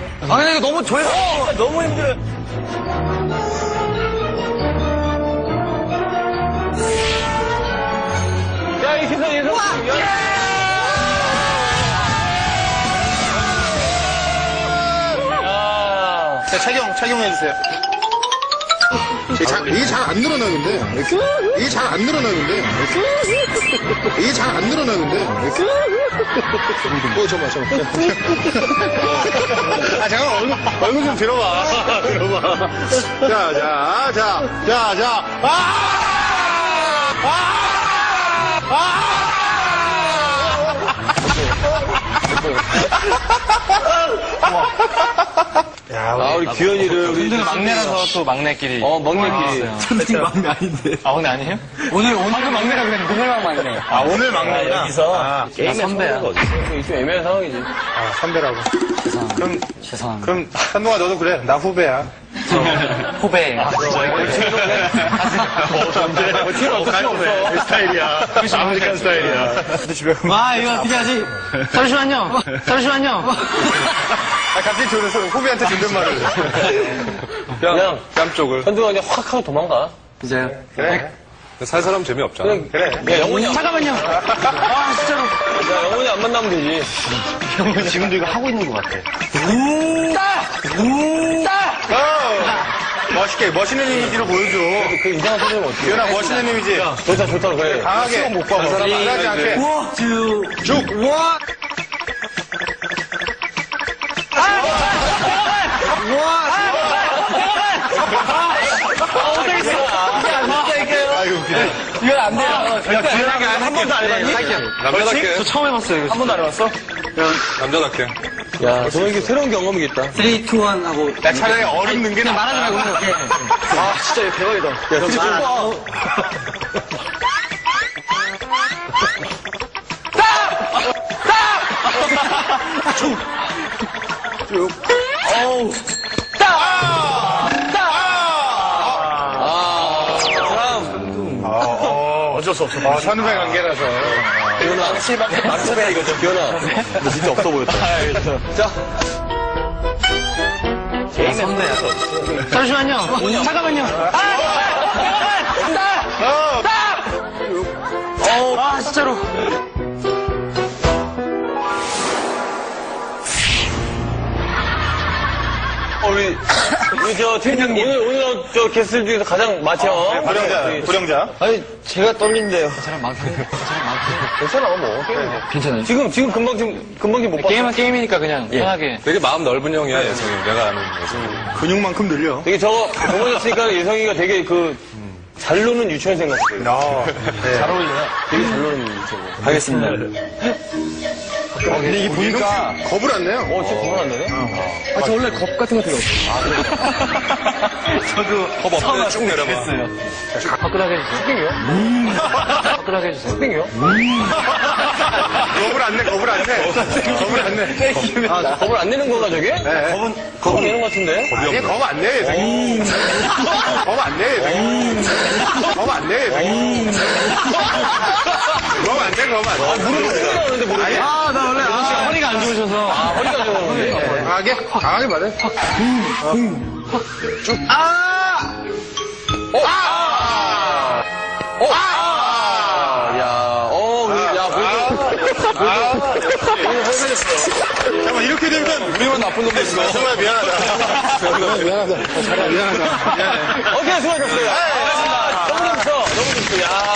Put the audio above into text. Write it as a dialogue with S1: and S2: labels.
S1: 아, 근데 이거 너무 조용. 너무 힘들어. 야, 이 기사 예성.
S2: 자, 착용해주세요.
S3: 이게 잘 안 늘어나는데. 이게 잘 안 늘어나는데. 이게 잘 안 늘어나는데. 잠깐만.
S2: 아, 잠깐만, 얼굴 좀 들어봐. 자.
S1: 우리 규현이를. 우리 막내라서 또 막내끼리. 막내끼리.
S4: 선생님 막내 아닌데.
S1: 아, 오늘 아니에요? 오늘 막내라 그랬는데, 오늘만 막내.
S2: 아, 오늘 막내구나.
S1: 여기서.
S4: 게임의
S1: 선배야. 좀 애매한 상황이지.
S2: 아, 선배라고.
S1: 죄송합니다.
S2: 그럼, 한동아, 너도 그래. 나 후배야.
S1: 후배.
S2: 내 스타일이야. 아메리칸 스타일이야.
S1: 와, 이거 어떻게 하지? 잠시만요.
S2: 아, 갑자기 후배한테 존댓말을.
S5: 그냥
S2: 뺨쪽을.
S5: 현두가 그냥 확 하고 도망가.
S1: 이제요.
S2: 그래.
S5: 살 사람 재미없잖아.
S2: 그래.
S5: 야, 영훈이
S1: 잠깐만요. 아, 진짜로.
S5: 야, 영훈이 안 만나면 되지.
S2: 지금도 이거 하고 있는 것 같아. 멋있게, 멋있는 이미지로 보여줘.
S5: 그 이상한 소리는 어떻게 해?
S2: 규현아, 멋있는 이미지.
S5: 좋다, 그래.
S2: 강하게. 못 봐. 하지 않게. 쭉.
S1: 이건 안 돼요.
S2: 야, 규현이가 한 번도 안 해봤니?
S5: 남자답게.
S1: 저 처음 해봤어요, 이거.
S2: 한 번도 안 해봤어?
S5: 남자답게.
S1: 야, 저는 이게 새로운 경험이겠다. 3, 2, 1 하고.
S2: 야, 차라리 얼음 넣는 게
S1: 그냥 말하지 말고. 아, 진짜 이거 대박이다. 야, 진짜.
S2: 어쩔 수 없어. 선후배 관계라서.
S5: 기현아, 막차배야 이거죠. 기현아, 너 진짜 없어 보였다. 자.
S1: 선배야. 잠시만요. 잠깐만요. 아, 진짜로.
S5: 우리 저 팀장님 오늘 저 게스트 중에서 가장 마청.
S2: 불영자.
S5: 아니 제가 떨린대요.
S1: 사람 많긴 해.
S5: 괜찮아 뭐.
S1: 괜찮아요.
S5: 지금 금방 못 봤어.
S1: 게임이니까 그냥 편하게.
S5: 되게 마음 넓은 형이야 예성이. 내가 아는 예성이.
S2: 근육만큼 늘려.
S5: 되게 저거 넘어졌으니까 예성이가 되게 잘 노는 유치원생 같아요.
S1: 잘 어울려요.
S5: 되게 잘 노는 유치원생.
S1: 가겠습니다.
S2: 근데 이게 보니까 겁을 안 내요.
S5: 진짜 겁을 안 내네?
S1: 아, 저 원래 겁 같은 거 필요 없어요.
S2: 저도
S5: 겁 없대 쭉 내려봐.
S1: 화끈하게 해주세요. 스핑이요? 화끈하게 해주세요. 스핑이요?
S2: 겁을 안 내. 겁을 안 내.
S5: 아, 겁을 안 내는 건가 저게?
S2: 네.
S5: 겁은 내는 것 같은데?
S2: 아니, 겁 안 내. 겁 안 내. 겁 안 내.
S5: 무릎을 꿇으라는데 무릎이.
S1: 아, 나 원래 허리가 안 좋으셔서.
S5: 허리가 좀.
S2: 강하게 말해. 쭉. 잠깐만, 이렇게 되면
S5: 우리만 나쁜 놈들 있어.
S2: 정말 미안하다.
S3: 미안하다.
S5: 오케이, 수고하셨어요. 너무 좋죠. 야.